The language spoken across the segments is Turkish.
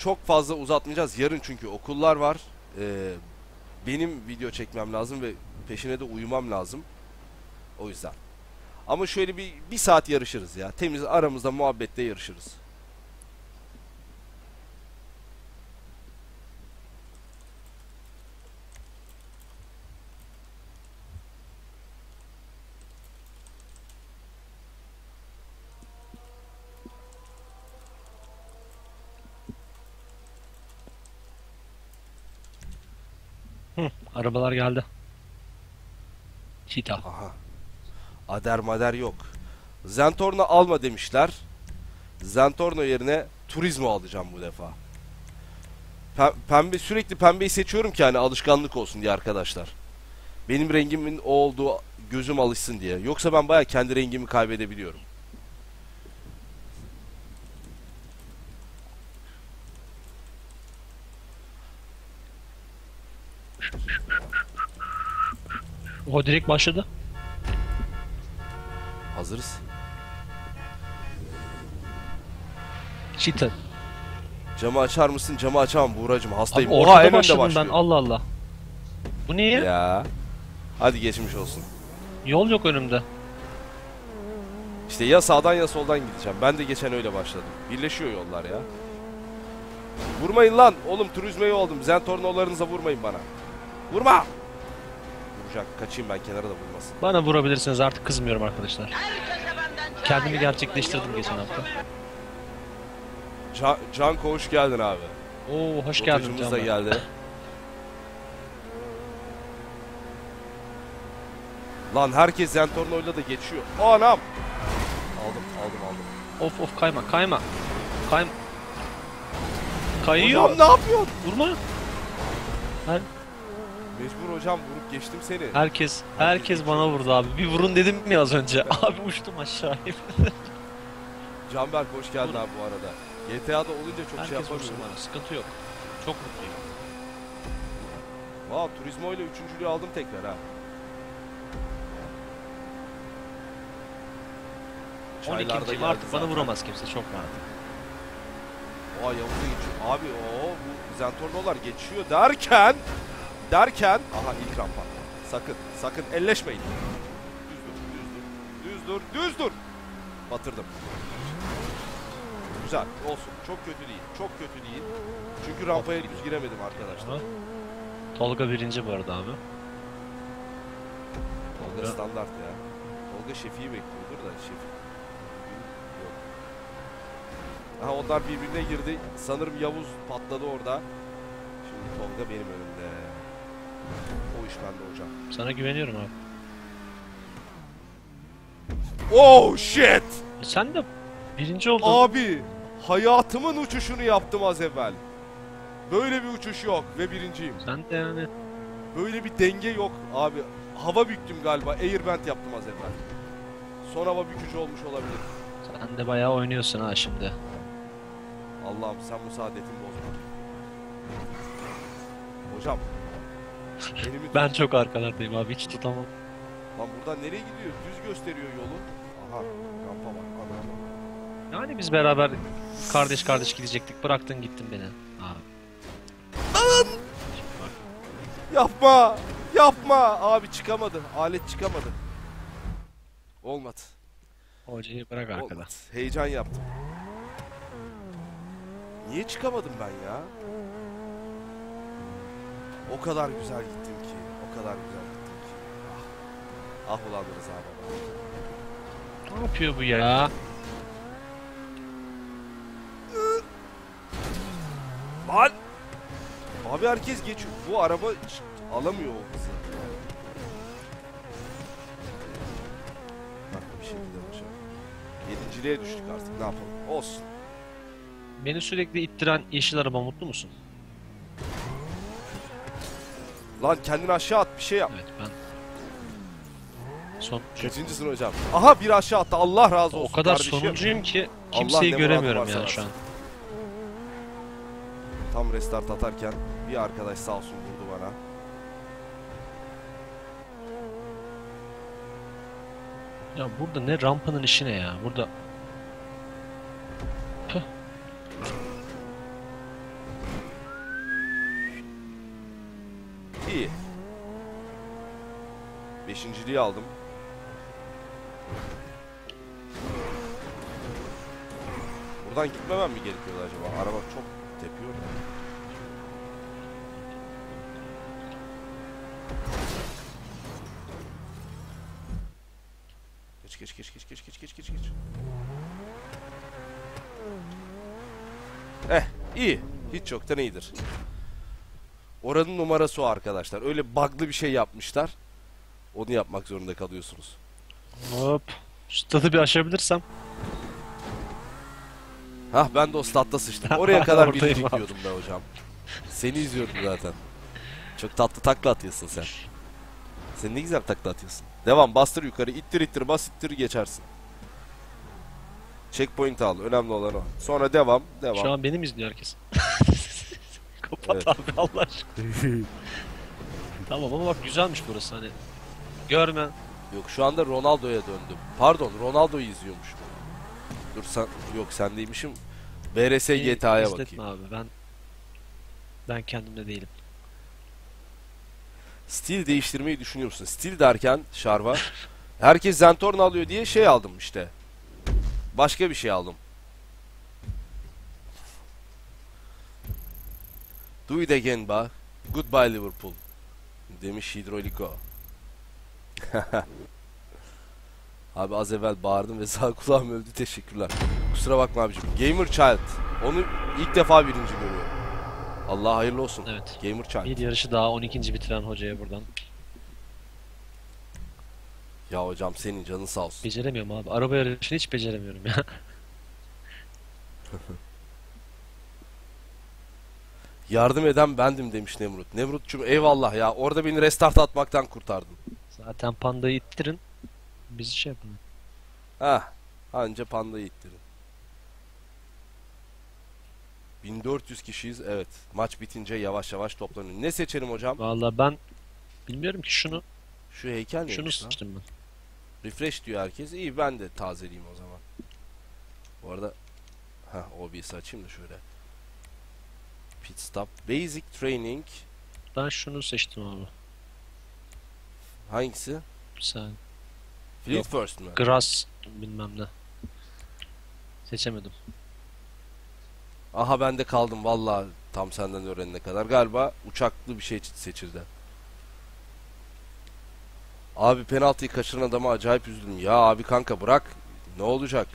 çok fazla uzatmayacağız. Yarın çünkü okullar var. Benim video çekmem lazım ve peşine de uyumam lazım. O yüzden. Ama şöyle bir saat yarışırız ya. Temiz aramızda muhabbette yarışırız. Arabalar geldi. Cheetah. Aha. Ader mader yok. Zentorno alma demişler. Zentorno yerine Turismo alacağım bu defa. Pembe, sürekli pembeyi seçiyorum ki hani alışkanlık olsun diye arkadaşlar. Benim rengimin o olduğu gözüm alışsın diye. Yoksa ben baya kendi rengimi kaybedebiliyorum. O direkt başladı. Hazırız. Cheetah. Camı açar mısın? Camı açamam Buğracığım. Hastayım. Abi Oha, ortada en önde başladım ben. başlıyor. Allah Allah. Bu niye? Ya. Hadi geçmiş olsun. Yol yok önümde. İşte ya sağdan ya soldan gideceğim. Ben de geçen öyle başladım. Birleşiyor yollar ya. Vurmayın lan. Oğlum Turizmo'yu oldum. Zentornolarınıza vurmayın bana. Vurma. Vuracak. Kaçayım ben kenara da vurmasın. Bana vurabilirsiniz, artık kızmıyorum arkadaşlar. Kendimi gerçekleştirdim geçen hafta. Canko hoş geldin abi. Oo, hoş geldin Rotacımız Can da Bey. geldi. Lan herkes Zentorno'yla da geçiyor. Anam. Aldım. Of of, kayma. Kayıyor. Hocam ne yapıyorsun? Vurma. Mecbur hocam, vurup geçtim seni. Herkes bana vurdu abi. Bir vurun dedim mi az önce? Abi uçtum aşağıya. Canberk hoş geldin abi bu arada. GTA'da olunca çok şey Herkes vursun yapamıyorum. bana. Sıkıntı yok. Çok mutluyum. Vaa, Turismo ile üçüncülüğü aldım tekrar ha. 12'yim artık, bana vuramaz kimse, çok rahat. Aa, Yavuz'a geçiyor. Abi bu Zentorno'lar geçiyor derken aha ilk rampa. Sakın elleşmeyin. Düz dur. Batırdım. Güzel olsun. Çok kötü değil. Çünkü rampaya düz giremedim arkadaşlar. Tolga birinci bu arada abi. Tolga standart ya. Tolga Şefi'yi bekliyordur da Şefi. Yok. Aha, onlar birbirine girdi. Sanırım Yavuz patladı orada. Şimdi Tolga benim önümde. O iş bende hocam. Sana güveniyorum abi. Oh shit! Sen de birinci oldun. Abi hayatımın uçuşunu yaptım az evvel. Böyle bir uçuş yok ve birinciyim. Sen de yani. Böyle bir denge yok abi. Hava büktüm galiba. Airband yaptım az evvel. Son hava bükücü olmuş olabilir. Sen de bayağı oynuyorsun ha şimdi. Allah'ım sen bu saadetimi bozma. Hocam. Elimi Ben çok arkalardayım abi, hiç tutamam. Lan buradan nereye gidiyor? Düz gösteriyor yolu. Aha, rampa var. Ana. Yani biz beraber kardeş gidecektik. Bıraktın gittin beni. Abi. Yapma. Abi çıkamadı. Alet çıkamadı. Olmadı. Hocayı bırak arkada. Olmadı. Heyecan yaptım. Niye çıkamadım ben ya? O kadar güzel gittim ki. Ah ulan Rıza baba. Ne yapıyor bu ya? Lan! Abi herkes geçiyor. Bu araba alamıyor o hızı. Bak bir şekilde hocam. Yedinciliğe düştük artık, ne yapalım. Olsun. Beni sürekli ittiren yeşil araba, mutlu musun? Lan kendini aşağı at, bir şey yap. Evet, ben Kaçıncısın hocam? Aha, bir aşağı attı, Allah razı olsun o kadar kardeşim. sonuncuyum ki Allah kimseyi ne göremiyorum muradı varsa yani şu an. versin. Tam restart atarken bir arkadaş sağ olsun vurdu bana. Ya burada ne rampanın işi ne ya? Burada İyi. Beşinciliği aldım. Buradan gitmemem mi gerekiyordu acaba? Araba çok tepiyor da. Geç. İyi. Hiç yoktan iyidir. Oranın numarası o arkadaşlar. Öyle bug'lı bir şey yapmışlar. Onu yapmak zorunda kalıyorsunuz. Hop. Şu stadı bir aşabilirsem. Hah, ben de o statta sıçtım. Oraya kadar Oradayım birinci abi. gidiyordum be hocam. Seni izliyordum zaten. Çok tatlı takla atıyorsun sen. Sen ne güzel takla atıyorsun. Devam, bastır yukarı, ittir bas, ittir geçersin. Checkpoint al, önemli olan o. Sonra devam. Şu an benim izliyor herkes. Kapat Evet. abi Allah aşkına. Tamam ama bak güzelmiş burası hani. Görme. Yok, şu anda Ronaldo'ya döndüm. Pardon, Ronaldo'yu izliyormuşum. Dur sen, yok sendeymişim. BRS Beni GTA'ya izletme bakayım. abi ben kendimde değilim. Stil değiştirmeyi düşünüyor musun? Stil derken Şarva, herkes Zentorn alıyor diye şey aldım işte. Başka bir şey aldım. Do it again ba. Goodbye Liverpool. Demiş Hidroliko. Abi az evvel bağırdım ve sağ kulağım öldü, teşekkürler. Kusura bakma abicim. Gamer Child. Onu ilk defa birinci görüyorum. Allah hayırlı olsun. Evet. Gamer Child. Bir yarışı daha 12. bitiren hocaya buradan. Ya hocam senin canın sağ olsun. Beceremiyorum abi. Araba yarışını hiç beceremiyorum ya. Yardım eden bendim demiş Nemrut. Nemrut'cum eyvallah ya. Orada beni restart atmaktan kurtardın. Zaten pandayı ittirin. Biz şey yapalım. Hah. Anca pandayı ittirin. 1400 kişiyiz. Evet. Maç bitince yavaş yavaş toplanın. Ne seçelim hocam? Vallahi ben bilmiyorum ki şunu Şu heykel şunu neymiş lan? seçtim ben. Refresh diyor herkes. İyi, ben de tazeleyeyim o zaman. Bu arada OBS'i açayım da şöyle. Pit stop. Basic training. Ben şunu seçtim abi. Hangisi? Sen Fleet first mü? grass bilmem ne. Seçemedim. Aha, ben de kaldım vallahi tam senden öğrenene kadar. Galiba uçaklı bir şey seçildi. Abi penaltıyı kaçıran adama acayip üzüldüm. Ya abi kanka bırak. Ne olacak?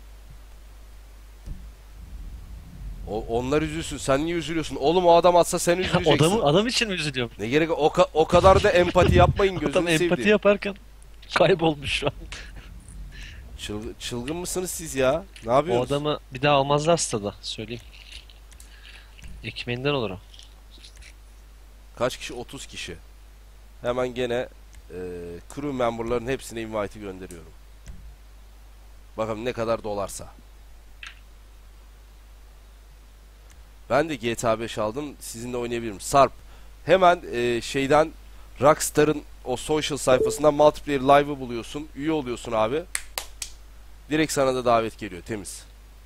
Onlar üzülsün. Sen niye üzülüyorsun? Oğlum o adam atsa sen üzüleceksin. Adam için mi üzülüyorum? Ne gerek, o kadar da empati yapmayın, Adam gözünü empati seveyim. yaparken kaybolmuş şu an. Çılgın mısınız siz ya? Ne O yapıyorsunuz? adamı bir daha almazlar stada söyleyeyim. Ekmeğinden olur o. Kaç kişi? 30 kişi. Hemen gene crew memberların hepsine invite'i gönderiyorum. Bakalım ne kadar dolarsa. Ben de GTA 5 aldım. Sizinle oynayabilirim. Sarp. Hemen şeyden, Rockstar'ın o social sayfasından Multiplayer Live'ı buluyorsun. Üye oluyorsun abi. Direkt sana da davet geliyor. Temiz.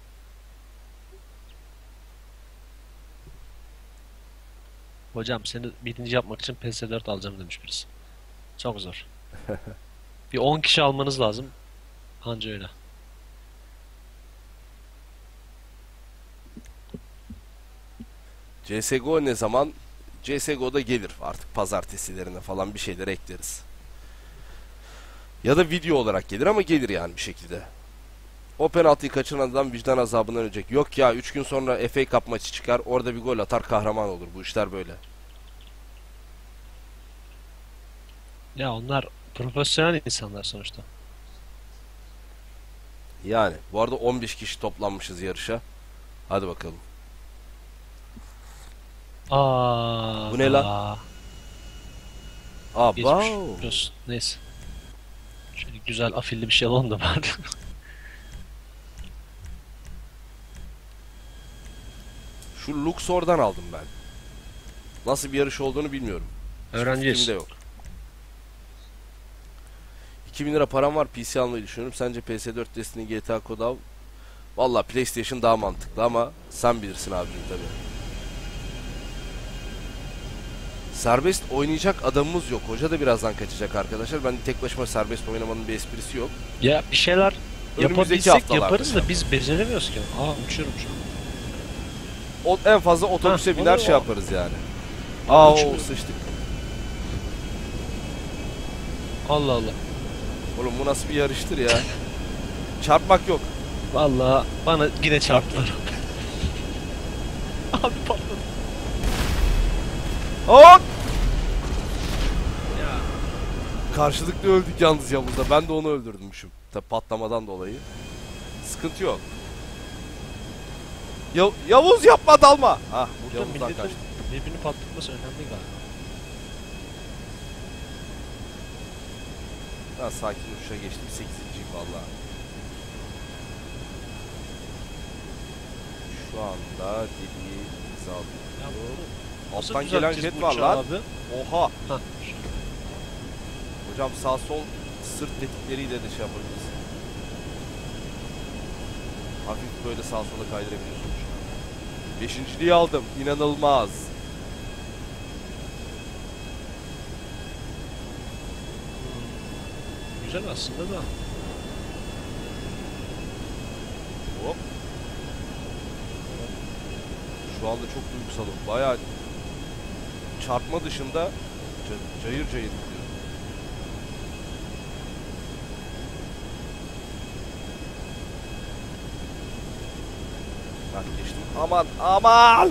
Hocam seni birinci yapmak için PS4 alacağım demiş birisi. Çok zor. Bir 10 kişi almanız lazım. Anca öyle. CSGO ne zaman? CSGO'da gelir artık, pazartesilerine falan bir şeyler ekleriz. Ya da video olarak gelir ama gelir yani bir şekilde. O penaltıyı kaçıran adam vicdan azabından ölecek. Yok ya, 3 gün sonra FA Cup maçı çıkar, orada bir gol atar, kahraman olur. Bu işler böyle. Ya onlar profesyonel insanlar sonuçta. Yani bu arada 15 kişi toplanmışız yarışa. Hadi bakalım. Aa, Bu ne lan? geçmiş Wow. olsun. Neyse. Şöyle güzel afilli bir şey alalım da bari. Şu Luxor'dan aldım ben. Nasıl bir yarış olduğunu bilmiyorum. Hiçbir Öğrenciyiz. fikrim de yok. 2000 lira param var, PC almayı düşünüyorum. Sence PS4 Destiny, GTA Code al? Valla PlayStation daha mantıklı ama sen bilirsin abicim tabi. Serbest oynayacak adamımız yok. Hoca da birazdan kaçacak arkadaşlar. Ben de tek başıma serbest oynamanın bir esprisi yok. Ya bir şeyler Önümüzdeki yapabilsek haftalarda yaparız da şey biz beceremiyoruz ki. Uçuyorum şu an. En fazla otobüse Hah, biner olur şey o. yaparız yani. Uçmuyor. Sıçtık. Allah Allah. Oğlum bu nasıl bir yarıştır ya? Çarpmak yok. Vallahi bana yine çarptılar. Abi patladı. Hop! Ya. Karşılıklı öldük yalnız Yavuz'da. Ben de onu öldürdümüşüm. Tabi patlamadan dolayı. Sıkıntı yok. Yavuz yapma dalma. Ah Burada Yavuz'dan milletin kaçtı. birbirini patlatması önemli galiba. Ben sakin uçuşa geçtim. 8.'yim valla. Şu anda deliği Ya hizalıyorum. bu nasıl Alttan gelen düzelteceğiz jet bu var uçağı lan. abi? Oha. Hah. Hocam sağ sol sırt tetikleriyle de şey yapabiliriz. Hafif böyle sağ sola kaydırabiliyorsun uçağı. Beşinciliği aldım. İnanılmaz. Güzel aslında da. Hop. Şu anda çok duygusalım. Bayağı çarpma dışında cayır cayır gidiyor. Ben geçtim. Aman aman.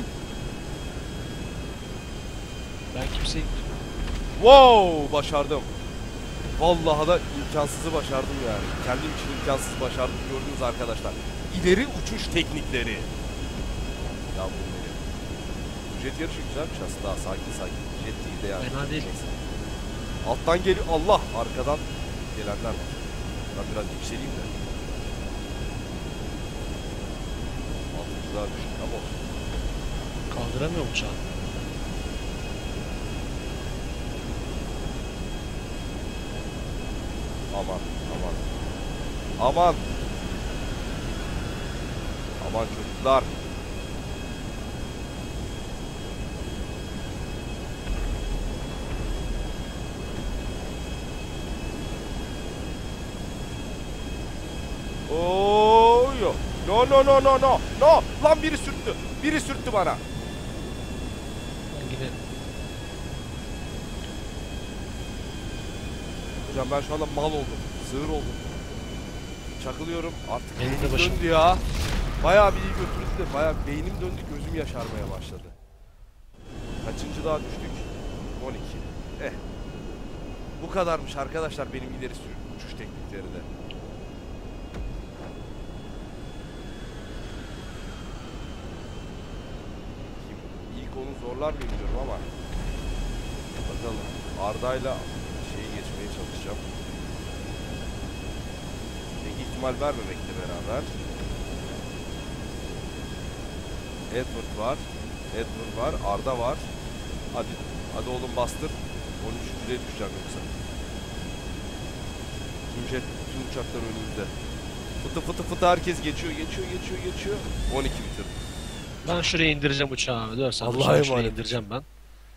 Ben kimseyi... Wow, başardım. Vallahi da imkansızı başardım yani. Kendim için imkansızı başardım gördünüz arkadaşlar. İleri uçuş teknikleri. Ya bu ne? Bu jet yarışı güzelmiş aslında. Daha sakin sakin. Jet değil de yani. Fena değil. Neyse. Alttan geliyor. Allah! Arkadan gelenler var. Ben biraz yükseleyim de. Altıncılar düştük ama olsun. Kaldıramıyorum uçağı. Aman aman. Aman. Aman çocuklar. Oo yo. No no no no no. No. Lan biri sürttü. Biri sürttü bana. Ben yine... Hocam ben şu anda mal oldum. Sığır oldum. Çakılıyorum. Artık Benim de beynim başım. döndü ya. Bayağı bir iyi götürdü de bayağı beynim döndü, gözüm yaşarmaya başladı. Kaçıncı daha düştük? 12. Bu kadarmış arkadaşlar benim ileri uçuş teknikleri de. İlk onu zorlar mı bilmiyorum ama bakalım. Arda'yla şeyi geçmeye çalışacağım. Pek ihtimal vermemekle beraber. Edward var. Edward var. Arda var. Hadi. Hadi oğlum bastır. 13.'lüğe düşeceğim yoksa. Tüm uçaklar önümüzde. Fıtı fıtı fıtı herkes geçiyor. 12 bitirdim. Ben şuraya indireceğim uçağı abi. Dur sen Allah'a uçağı şuraya emanet. indireceğim ben.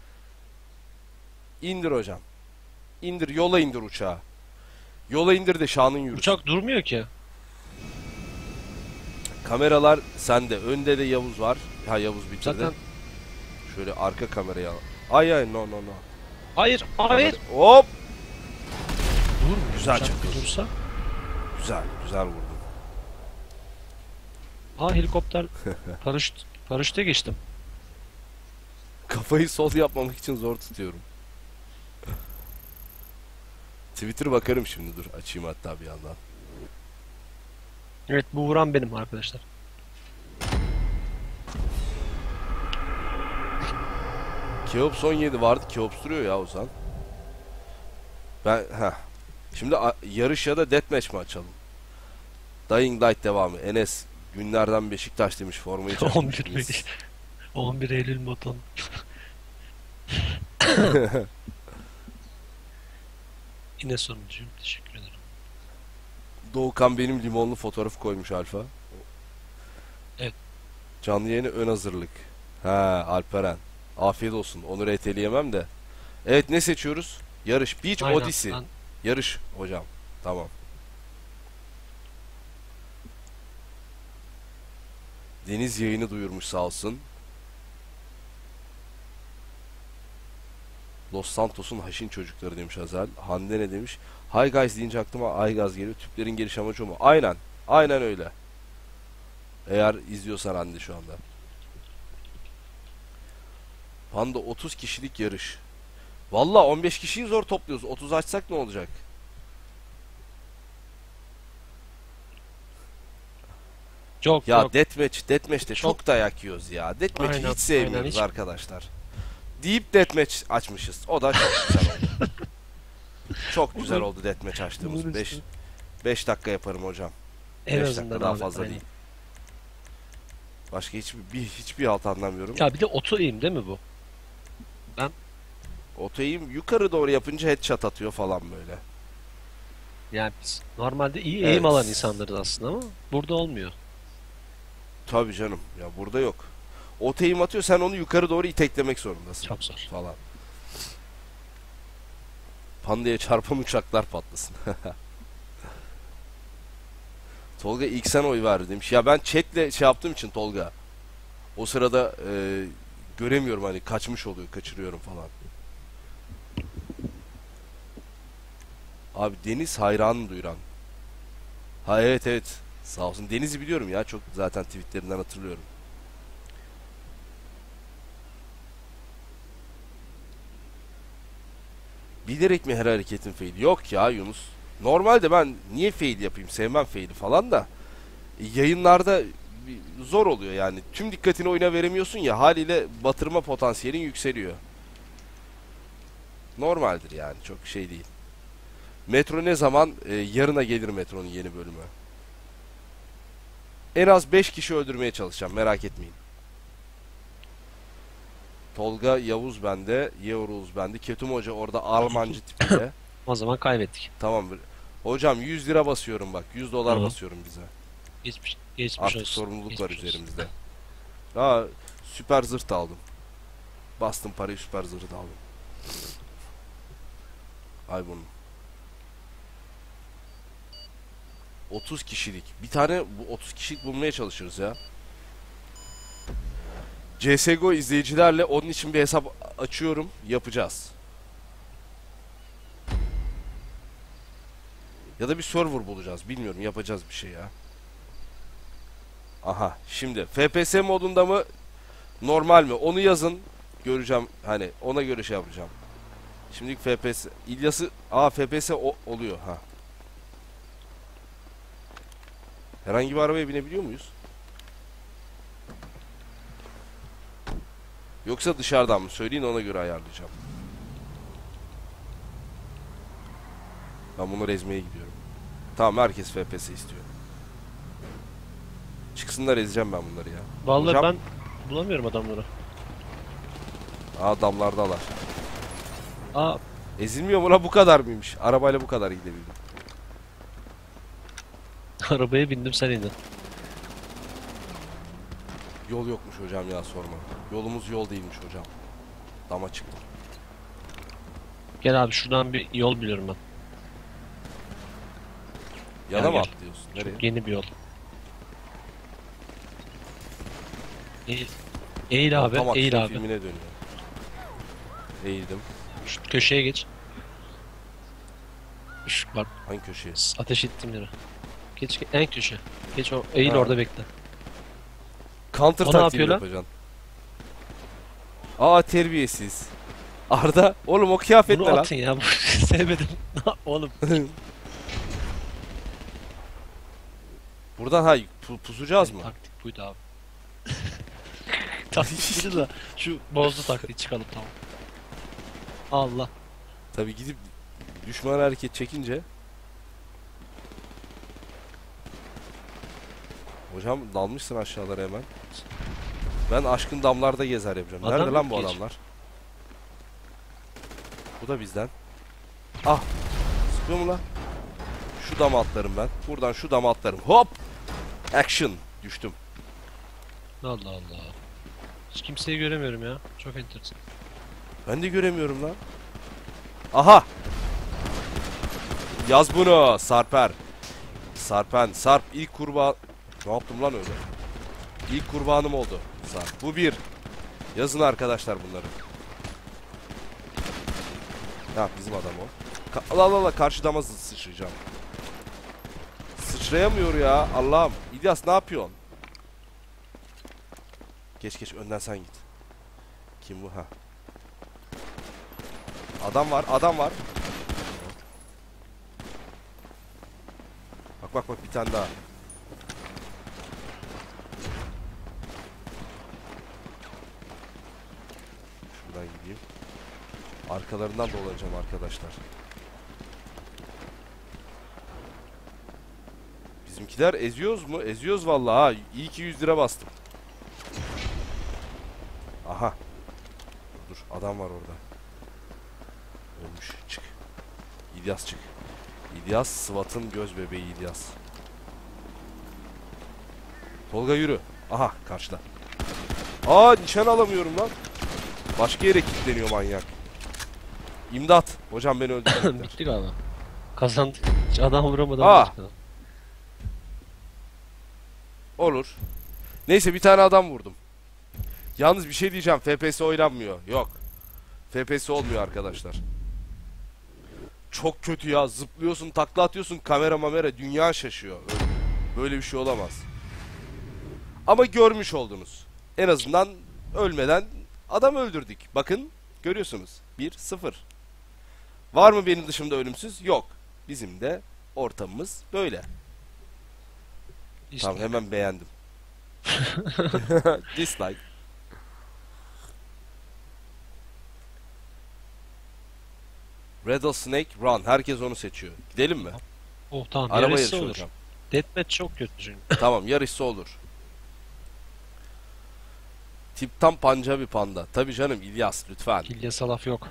İndir hocam. İndir. Yola indir uçağı. Yola indir de şanın yürüsün. Uçak durmuyor ki. Kameralar sende. Önde de Yavuz var. Ha Yavuz bitirdi. Zaten... Şöyle arka kamerayı al. Ay no no no. Hayır, hayır. Hop. Dur mu? Güzel Uçak çıktı. bir dursa. Güzel vurdun. Helikopter paraşüte geçtim. Kafayı sol yapmamak için zor tutuyorum. Twitter bakarım şimdi, dur açayım hatta bir yandan. Evet, bu vuran benim arkadaşlar. Keops 17 vardı. Keops duruyor ya Ozan. Şimdi yarış ya da deathmatch mi açalım? Dying Light devamı. Enes günlerden Beşiktaş demiş, formayı 11 Eylül moton. Yine sonuncuyum. Teşekkür ederim. Doğukan benim limonlu fotoğrafı koymuş Alfa. Evet. Canlı yayını ön hazırlık. Ha Alperen. Afiyet olsun. Onu RT'leyemem de. Evet, ne seçiyoruz? Yarış. Beach Aynen. Odyssey. Ben Yarış hocam. Tamam. Deniz yayını duyurmuş sağ olsun. Los Santos'un haşin çocukları demiş Azel. Hande ne demiş? Hi guys deyince aklıma Aygaz geliyor. Tüplerin geliş amacı o mu? Aynen. Aynen öyle. Eğer izliyorsan Hande şu anda. Panda 30 kişilik yarış. Valla 15 kişiyi zor topluyoruz. 30 açsak ne olacak? çok Ya çok Deathmatch'te çok dayak yiyoruz ya. Deathmatch'i aynen, hiç sevmiyoruz aynen, hiç. arkadaşlar. Deyip Deathmatch açmışız. O da çok güzel oldu. Çok güzel oldu Deathmatch açtığımız. Olur 5 işte. 5 dakika yaparım hocam. En 5 azından dakika daha abi, fazla aynen. değil. Başka hiçbir halt anlamıyorum. Ya bir de oto aim değil mi bu? Otoyim yukarı doğru yapınca headshot atıyor falan böyle. Yani biz normalde iyi Evet. aim alan insanlarız aslında ama burada olmuyor. Tabii canım. Ya burada yok. Otoyim atıyor, sen onu yukarı doğru iteklemek zorundasın Çok zor. falan. Pandaya çarpan uçaklar patlasın. Tolga ilk sen oy ver demiş. Ya ben chatle şey yaptığım için Tolga. O sırada göremiyorum, hani kaçmış oluyor, kaçırıyorum falan. Abi Deniz hayranı duyuran. Ha, evet evet. Sağ olsun. Deniz'i biliyorum ya. Çok zaten tweetlerinden hatırlıyorum. Bilerek mi her hareketin fail? Yok ya Yunus. Normalde ben niye fail yapayım? Sevmem fail'i falan da. Yayınlarda zor oluyor yani. Tüm dikkatini oyuna veremiyorsun ya, haliyle batırma potansiyelin yükseliyor. Normaldir yani, çok şey değil. Metro ne zaman? Yarına gelir Metro'nun yeni bölümü. En az 5 kişi öldürmeye çalışacağım, merak etmeyin. Tolga Yavuz bende, Yavuz bende. Ketum Hoca orada Almancı tipiyle. O zaman kaybettik. Tamam. Hocam 100 lira basıyorum bak. 100 dolar Hı. basıyorum bize. Geçmiş Artık olsun. sorumluluk var Geçmiş olsun. üzerimizde. Aa, süper zırh da aldım. Bastım parayı, süper zırhı da aldım. Ay bunun. 30 kişilik. Bir tane bu 30 kişilik bulmaya çalışırız ya. CSGO izleyicilerle onun için bir hesap açıyorum. Yapacağız. Ya da bir server bulacağız. Bilmiyorum, yapacağız bir şey ya. Aha, şimdi FPS modunda mı normal mi? Onu yazın. Göreceğim, hani ona göre şey yapacağım. Şimdilik FPS İlyas'ı FPS oluyor ha. Herhangi bir arabaya binebiliyor muyuz? Yoksa dışarıdan mı? Söyleyin, ona göre ayarlayacağım. Ben bunları ezmeye gidiyorum. Tamam, herkes FPS istiyor. Çıksınlar, ezeceğim ben bunları ya. Vallahi Hocam, ben bulamıyorum adamları. damlardalar. Aa, Ezilmiyor mu la, bu kadar mıymış? Arabayla bu kadar gidebildim. arabaya bindim, sen indin. Yol yokmuş hocam ya, sorma. Yolumuz yol değilmiş hocam. Dama çıktım. Gel abi, şuradan bir yol biliyorum ben. Yana Gel, mı gel. atlıyorsun? Nereye? Çok yeni bir yol. Eğil, eğil abi, Tam eğil aksiyon abi. filmine dönüyor. Eğildim. Şu köşeye geç. Bak, Hangi köşeye? ateş ettim yere. Geç en köşe. Geç, eğil Ha. orada bekle. Counter O ne taktiği yapıyor lan? yapacaksın. Aa, terbiyesiz. Arda, oğlum o kıyafet ne Bunu lan? atın ya. Sevmedim. Oğlum, Buradan pusacağız mı? taktik buydu abi. Taktik buydu da şu bozdu taktiği, çıkalım tamam. Allah. Tabii gidip düşman hareket çekince. Hocam dalmışsın aşağılara hemen. Ben aşkın damlarda gezer yapacağım. Adam Nerede lan bu yok ki. adamlar? Bu da bizden. Ah! Sıkıyor mu lan? Şu dama atlarım ben. Buradan şu dama atlarım. Hop! Action! Düştüm. Allah Allah. Hiç kimseyi göremiyorum ya. Çok enteresan. Ben de göremiyorum lan. Aha. Yaz bunu. Sarper. Sarpen. Sarp ilk kurbağa. Ne yaptım lan öyle? İlk kurbanım oldu. Sarp. Bu bir. Yazın arkadaşlar bunları. Ha bizim adam o. Allah Allah Allah, karşı dama sıçrayacağım. Sıçrayamıyor ya. Allah'ım. İlyas ne yapıyorsun? Geç önden sen git. Kim bu ha? Adam var, adam var. Bak bir tane daha. Şuradan gideyim. Arkalarından dolanacağım arkadaşlar. Bizimkiler eziyoruz mu? Eziyoruz vallahi ha. İyi ki 100 lira bastım. Aha. Dur adam var orada. Ölmüş. Çık. İlyas çık. İlyas SWAT'ın göz bebeği İlyas. Tolga yürü. Aha karşıda. Aa nişan alamıyorum lan. Başka yere kilitleniyor manyak. İmdat. Hocam beni öldürdüler. Bitti galiba. Kazandık. Hiç adam vuramadan Aa. başladı. Olur. Neyse bir tane adam vurdum. Yalnız bir şey diyeceğim. FPS oynanmıyor. Yok. FPS olmuyor arkadaşlar. Çok kötü ya. Zıplıyorsun, takla atıyorsun, kamera dünya şaşıyor. Böyle bir şey olamaz. Ama görmüş oldunuz. En azından ölmeden adam öldürdük. Bakın görüyorsunuz. 1-0. Var mı benim dışımda ölümsüz? Yok. Bizim de ortamımız böyle. İşte. Tamam hemen beğendim. Dislike. Rattlesnake Run. Herkes onu seçiyor. Gidelim mi? Oh tamam, Araba yarışsa yarışı olur. hocam. Deathmatch çok kötü çünkü. Tamam yarışsa olur. Tiptan Pancabi Panda. Tabii canım İlyas lütfen. Hilya salaf yok.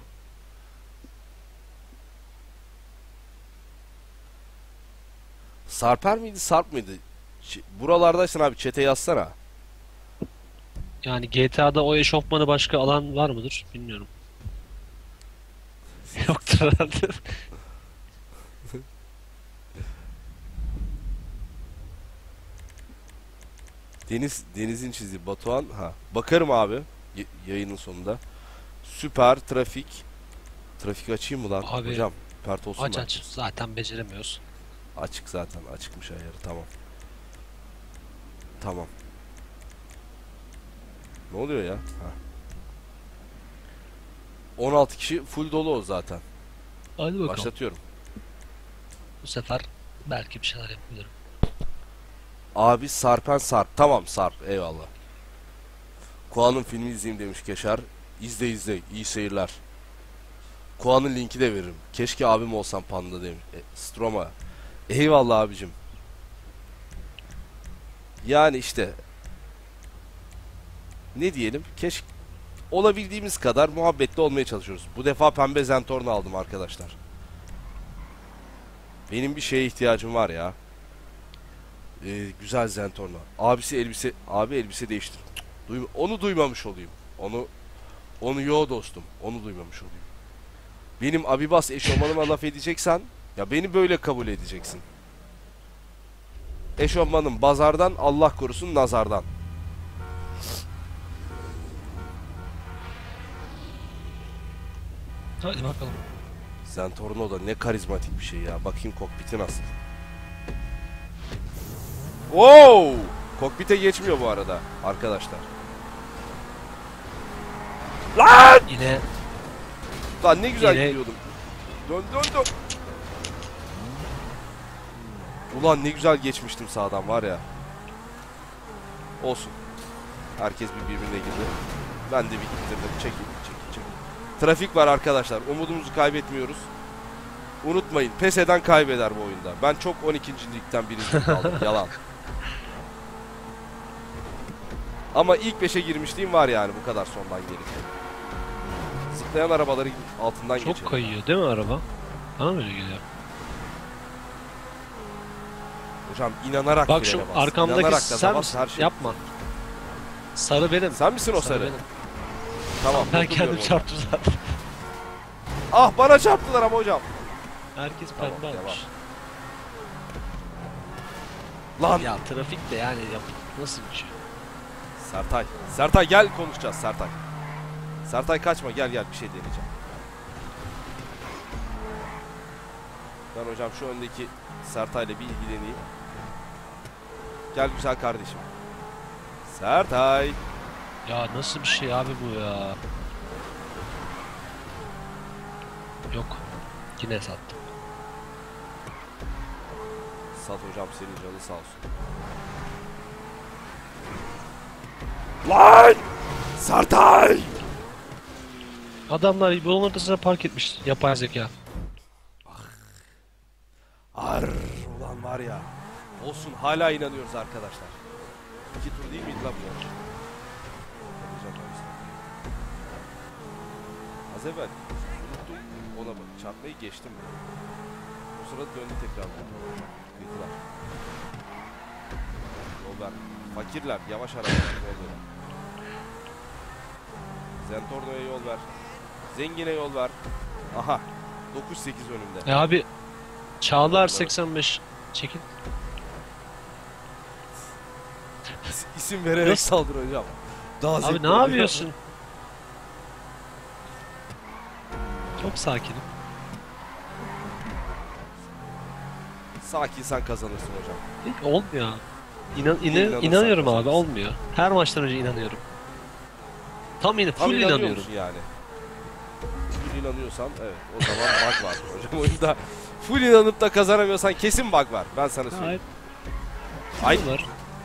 Sarper miydi Sarp mıydı? Buralardaysın abi, chat'e yazsana. Yani GTA'da o eşofmanı başka alan var mıdır? Bilmiyorum. Yoktur herhalde. Deniz'in çizdiği Batuhan. Ha. Bakarım abi yayının sonunda. Süper trafik. Trafik açayım mı lan? Abi, hocam pert olsun Aç mu? aç. Zaten beceremiyoruz. Açık zaten. Açıkmış ayarı. Tamam. Tamam. Ne oluyor ya? Ha. 16 kişi full dolu o zaten. Hadi bakalım. Başlatıyorum. Bu sefer belki bir şeyler yapabilirim. Abi Sarpen Sarp. Tamam Sarp. Eyvallah. Koa'nın filmi izleyeyim demiş Keşar. İzle. İyi seyirler. Koa'nın linki de veririm. Keşke abim olsam Panda demiş. Stroma. Eyvallah abicim. Yani işte. Ne diyelim? Keşke olabildiğimiz kadar muhabbetli olmaya çalışıyoruz. Bu defa pembe Zentorno aldım arkadaşlar. Benim bir şeye ihtiyacım var ya. Güzel Zentorno. Abi elbise değiştir. Onu duymamış olayım. Onu yo dostum. Onu duymamış olayım. Benim Abibas eşofmanıma laf edeceksen ya beni böyle kabul edeceksin. Eşofmanım bazardan, Allah korusun nazardan. Hadi bakalım. Zentorno da ne karizmatik bir şey ya. Bakayım kokpiti nasıl. Wow! Kokpite geçmiyor bu arada arkadaşlar. Lan! Yine Lan ne güzel Yine- gidiyordum. Dön. Ulan ne güzel geçmiştim sağdan var ya. Olsun. Herkes birbirine girdi. Ben de bir gittirdim. Çekil. Trafik var arkadaşlar. Umudumuzu kaybetmiyoruz. Unutmayın. Pes eden kaybeder bu oyunda. Ben çok 12. ligden birinci kaldım. Yalan. Ama ilk 5'e girmişliğim var yani bu kadar sondan geri. Zıplayan arabaları altından geçelim. çok kayıyor değil mi araba? Bana mı öyle geliyor? Hocam inanarak Bak şu frene bas. arkamdaki İnanarak sen gaza bas, misin? her şey. Yapma. Sarı benim. Sen misin o sarı? benim. Tamam. Ben dokunmuyorum kendim ona. çarptım zaten. Ah, bana çarptılar ama hocam. Herkes Tamam, pembe devam. almış. Lan. Ya trafik de yani nasıl bir şey? Sertay. Sertay gel, konuşacağız Sertay. Sertay kaçma, gel bir şey deneyeceğim. Ben hocam şu öndeki Sertay'la bir ilgileneyim. Gel güzel kardeşim. Sertay. Ya nasıl bir şey abi bu ya? Yok. Yine sattım. Sat hocam, senin canın sağ olsun. Lan! Sertay! Adamlar yolun ortasına park etmiş yapay zeka. Ar ulan var ya. Olsun, hala inanıyoruz arkadaşlar. 2 tur değil miydi lan bu yarış? Az evvel unuttum, ona bak, çarpmayı geçtim. O sırada döndü tekrar. Yıkılar. Yol ver. Fakirler, yavaş araba yol ver. Zentorno'ya yol ver. Zengine yol ver. Aha. 9-8 önümde. Abi Çağlar 85 çekil. İsim vererek Nasıl? saldır hocam. Daha Abi zevkli ne oluyor. yapıyorsun? Çok sakinim. Sakin, sen kazanırsın hocam. Hiç olmuyor abi. İnanırsan İnanıyorum abi, kazanırsın. olmuyor. Her maçtan önce inanıyorum. Tam Tam full inanıyor inanıyorum. musun yani? Full inanıyorsan evet, o zaman bug var hocam oyunda. Full inanıp da kazanamıyorsan kesin bug var. Ben sana söyleyeyim. Ay. Ay.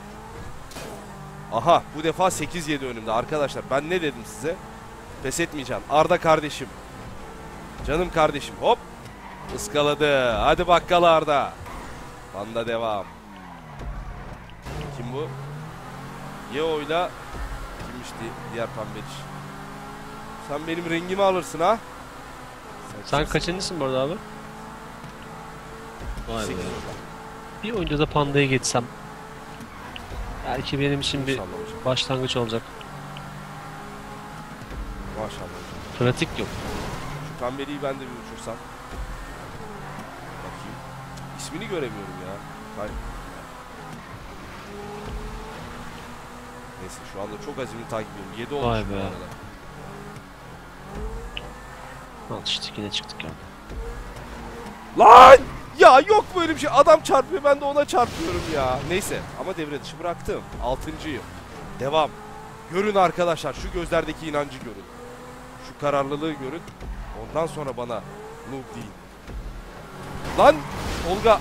Aha, bu defa 8-7 önümde arkadaşlar. Ben ne dedim size? Pes etmeyeceğim. Arda kardeşim. Canım kardeşim. Hop. Iskaladı. Hadi bakkala Arda. Banda devam. Kim bu? Yeo'yla kimmişti diğer pembeliş? Sen benim rengimi alırsın ha? Sen kaçıncısın bu arada abi? Vay be. 8 Bir oyunda da pandaya geçsem. Belki benim için bir İnşallah hocam. başlangıç olacak. Maşallah hocam. Pratik yok. Şu pembeliği ben de bir uçursam. Bakayım. İsmini göremiyorum ya. Neyse, şu anda çok azimli takip ediyorum. 7 olmuş Vay bu be. arada. Al işte yine çıktık ya. Lan! Ya yok böyle bir şey. Adam çarpıyor, ben de ona çarpıyorum ya. Neyse, ama devre dışı bıraktım. 6.'yım. Devam. Görün arkadaşlar, şu gözlerdeki inancı görün. Şu kararlılığı görün. Ondan sonra bana noob değil. Lan! Tolga!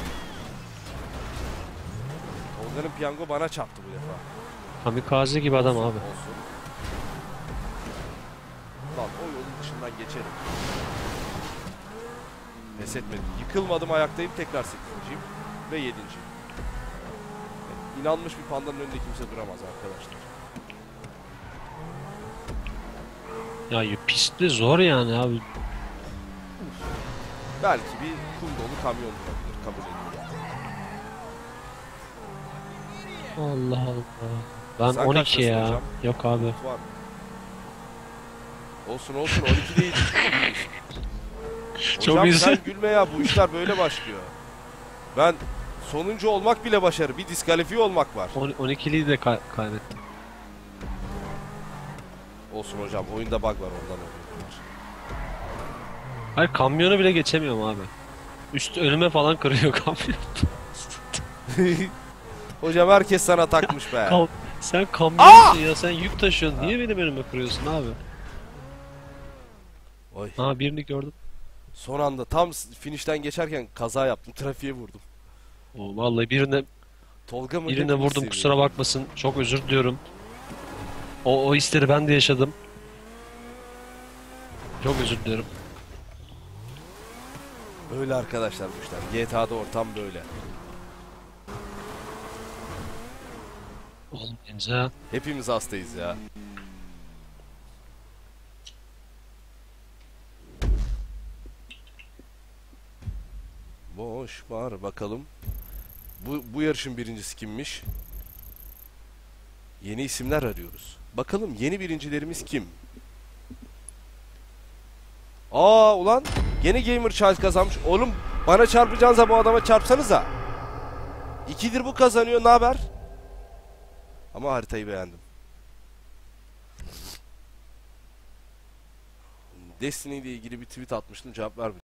Tolga'nın piyango bana çarptı bu defa. Kamikaze gibi adam abi. Olsun. Lan o yolun dışından geçerim. Pes etmedim. Yıkılmadım, ayaktayım. Tekrar 8.'yim ve 7.'yim. Yani inanmış bir pandanın önünde kimse duramaz arkadaşlar. Ya pisti zor yani abi. Belki bir kum dolu kamyon durabilir. Kabul ediyorum. Allah Allah. Ben Sen 12 kaçtasın ya. hocam? Yok abi. Var mı? Olsun 12 değil. Çok Hocam güzel. sen gülme ya, bu işler böyle başlıyor. Ben sonuncu olmak bile başarı. Bir diskalifiye olmak var. 12'liyi de kaybettim. Olsun hocam, oyunda bug var, ondan oluyor. Hayır, kamyonu bile geçemiyorum abi. Üstü önüme falan kırıyor kamyon. Hocam herkes sana takmış be. Sen kamyonsun ya, sen yük taşıyorsun. Niye benim önüme kırıyorsun abi? Oy. Ha, birini gördüm. Son anda tam finişten geçerken kaza yaptım. Trafiğe vurdum. Oo, vallahi Tolga mı? birine Hepimiz vurdum, seviyor. kusura bakmasın. Çok özür diliyorum. O hisleri ben de yaşadım. Çok özür diliyorum. Böyle arkadaşlar bu işler. GTA'da ortam böyle. Olmayınca Hepimiz hastayız ya. Boş var bakalım. Bu yarışın birincisi kimmiş? Yeni isimler arıyoruz. Bakalım yeni birincilerimiz kim? Aa ulan gene Gamer Child kazanmış. Oğlum bana çarpacağınıza bu adama çarpsanıza. 2'dir bu kazanıyor, ne haber? Ama haritayı beğendim. Destiny ile ilgili bir tweet atmıştım, cevap vermedi.